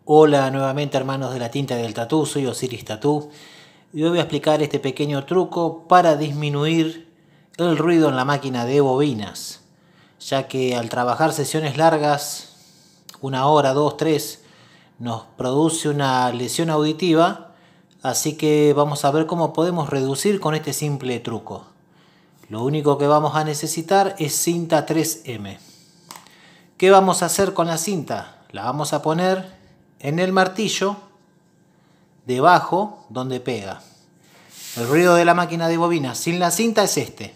Hola nuevamente hermanos de la tinta del tatú, soy Osiris Tatú y hoy voy a explicar este pequeño truco para disminuir el ruido en la máquina de bobinas, ya que al trabajar sesiones largas, 1 hora, 2, 3, nos produce una lesión auditiva, así que vamos a ver cómo podemos reducir con este simple truco. Lo único que vamos a necesitar es cinta 3M. ¿Qué vamos a hacer con la cinta? La vamos a poner en el martillo debajo donde pega. El ruido de la máquina de bobinas sin la cinta es este.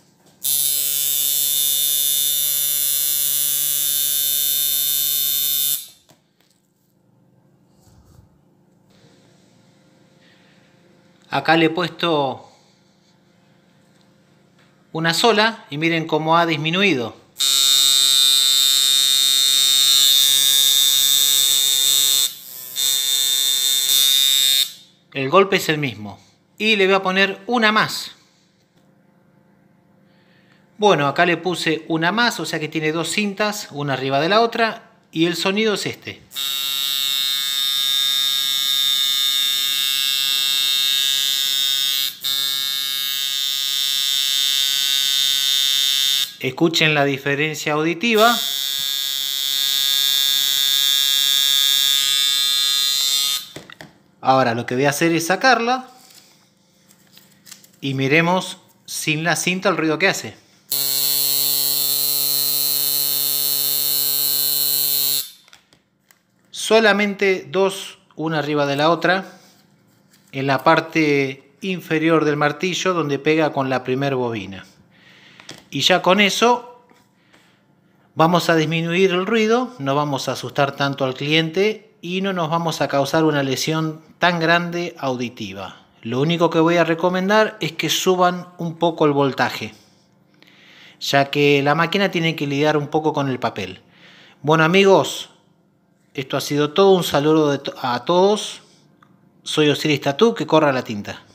Acá le he puesto una sola y miren cómo ha disminuido. El golpe es el mismo. Y le voy a poner una más. Bueno, acá le puse una más, o sea que tiene dos cintas, una arriba de la otra, y el sonido es este. Escuchen la diferencia auditiva. Ahora lo que voy a hacer es sacarla y miremos sin la cinta el ruido que hace. Solamente dos, una arriba de la otra, en la parte inferior del martillo donde pega con la primera bobina. Y ya con eso vamos a disminuir el ruido, no vamos a asustar tanto al cliente y no nos vamos a causar una lesión tan grande auditiva. Lo único que voy a recomendar es que suban un poco el voltaje, ya que la máquina tiene que lidiar un poco con el papel. Bueno amigos, esto ha sido todo. Un saludo a todos. Soy Osiris Tatú, que corra la tinta.